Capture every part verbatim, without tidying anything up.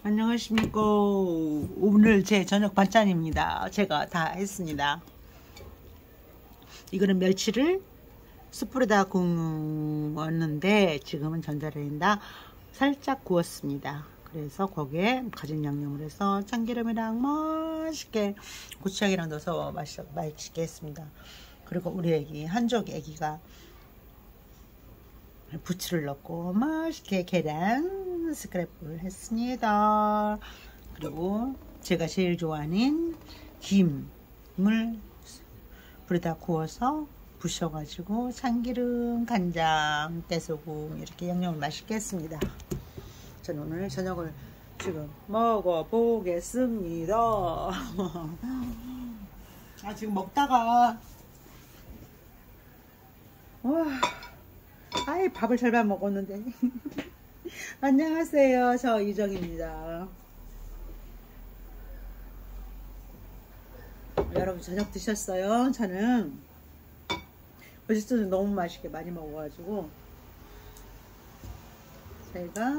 안녕하십니까. 오늘 제 저녁 반찬입니다. 제가 다 했습니다. 이거는 멸치를 숯불에다 구웠는데 지금은 전자레인지에다 살짝 구웠습니다. 그래서 거기에 가진 양념을 해서 참기름이랑 맛있게 고추장이랑 넣어서 맛있, 맛있게 했습니다. 그리고 우리 애기 한족 애기가 부추를 넣고 맛있게 계란 스크래프를 했습니다. 그리고 제가 제일 좋아하는 김을 불에다 구워서 부셔가지고 참기름, 간장, 깨소금 이렇게 양념을 맛있게 했습니다. 저는 오늘 저녁을 지금 먹어보겠습니다. 아 지금 먹다가 와 아이 밥을 절반 먹었는데. 안녕하세요, 저 유정입니다. 여러분 저녁 드셨어요? 저는 어제도 너무 맛있게 많이 먹어가지고 제가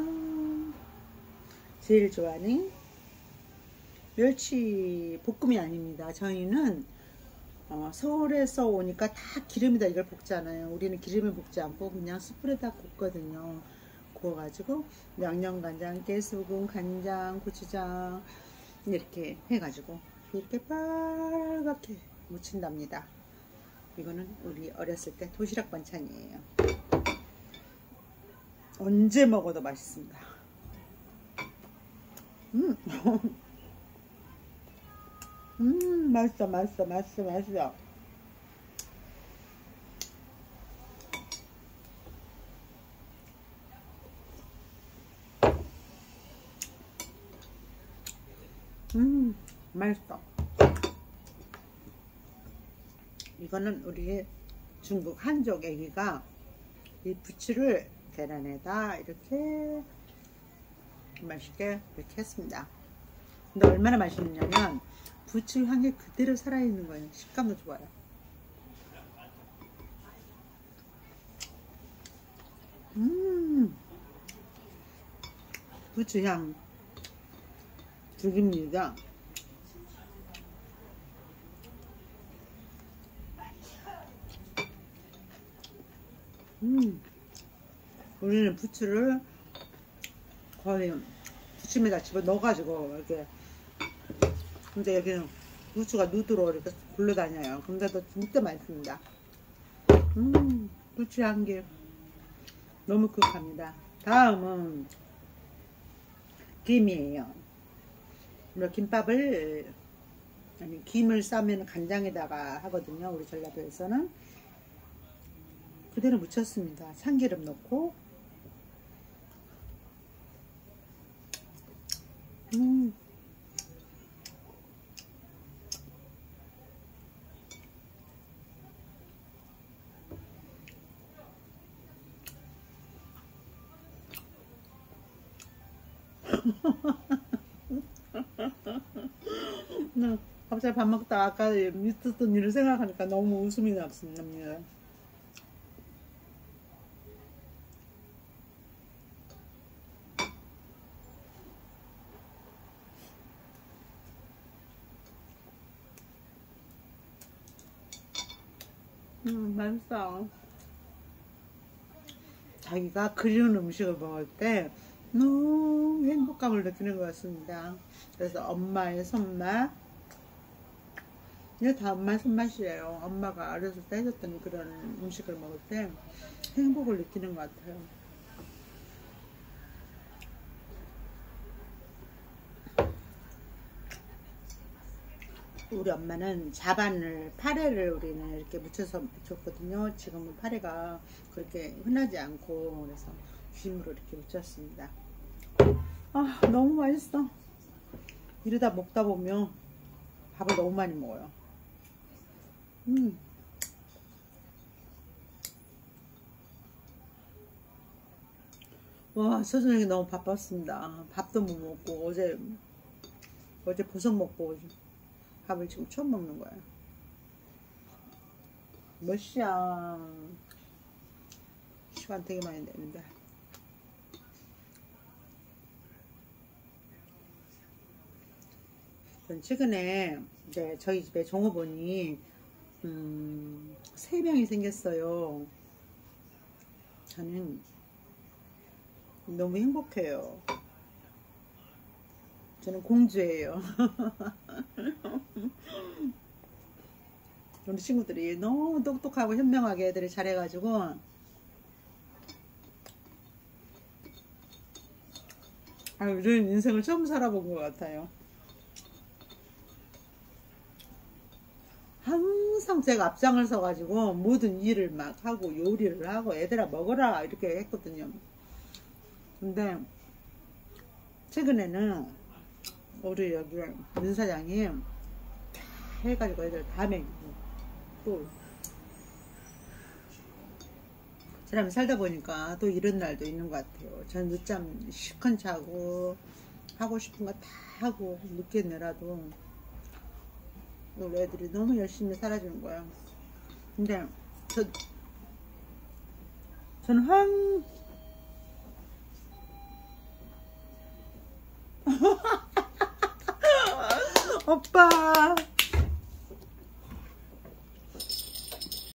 제일 좋아하는 멸치 볶음이 아닙니다. 저희는 어, 서울에서 오니까 다 기름에다 이걸 볶잖아요. 우리는 기름을 볶지 않고 그냥 숯불에다 볶거든요. 구워가지고 양념, 간장, 깨소금, 간장, 고추장 이렇게 해가지고 이렇게 빨갛게 무친답니다. 이거는 우리 어렸을 때 도시락 반찬이에요. 언제 먹어도 맛있습니다. 음, 음 맛있어 맛있어 맛있어 맛있어. 음 맛있어. 이거는 우리 중국 한족 애기가 이 부추를 계란에다 이렇게 맛있게 이렇게 했습니다. 근데 얼마나 맛있느냐면 부추 향이 그대로 살아있는 거예요. 식감도 좋아요. 음 부추 향 죽입니다. 음 우리는 부추를 거의 부침에다 집어 넣어가지고 이렇게, 근데 여기는 부추가 누드로 이렇게 굴러다녀요. 근데도 진짜 맛있습니다. 음 부추 향기 너무 극합니다. 다음은 김이에요. 우리 김밥을 아니 김을 싸면 간장에다가 하거든요. 우리 전라도에서는 그대로 묻혔습니다. 참기름 넣고 음 갑자기 밥 먹다 아까 있었던 일을 생각하니까 너무 웃음이 났습니다. 음 맛있어. 자기가 그리운 음식을 먹을 때 너무 행복감을 느끼는 것 같습니다. 그래서 엄마의 손맛, 이게 다 엄마의 손맛이에요. 엄마가 어렸을 때 해줬던 그런 음식을 먹을 때 행복을 느끼는 것 같아요. 우리 엄마는 자반을, 파래를 우리는 이렇게 묻혀서 묻혔거든요. 지금은 파래가 그렇게 흔하지 않고 그래서 김으로 이렇게 묻혔습니다. 아 너무 맛있어. 이러다 먹다 보면 밥을 너무 많이 먹어요. 음. 와 저녁에 너무 바빴습니다. 밥도 못 먹고 어제 어제 보석 먹고 밥을 지금 처음 먹는 거야. 몇 시야? 시간 되게 많이 되는데. 전 최근에 이제 저희 집에 종업원이 음, 세 명이 생겼어요. 저는 너무 행복해요. 저는 공주예요. 우리 친구들이 너무 똑똑하고 현명하게 애들이 잘해가지고 아, 이런 인생을 처음 살아본 것 같아요. 항상 제가 앞장을 서가지고 모든 일을 막 하고 요리를 하고 애들아 먹어라 이렇게 했거든요. 근데 최근에는 우리 여기 문 사장이 해가지고 애들 다 먹이고 또 사람이 살다 보니까 또 이런 날도 있는 것 같아요. 전 늦잠 실컷 자고 하고 싶은 거 다 하고 늦게 내라도 우리 애들이 너무 열심히 살아주는 거야. 근데 저 저는 한 오빠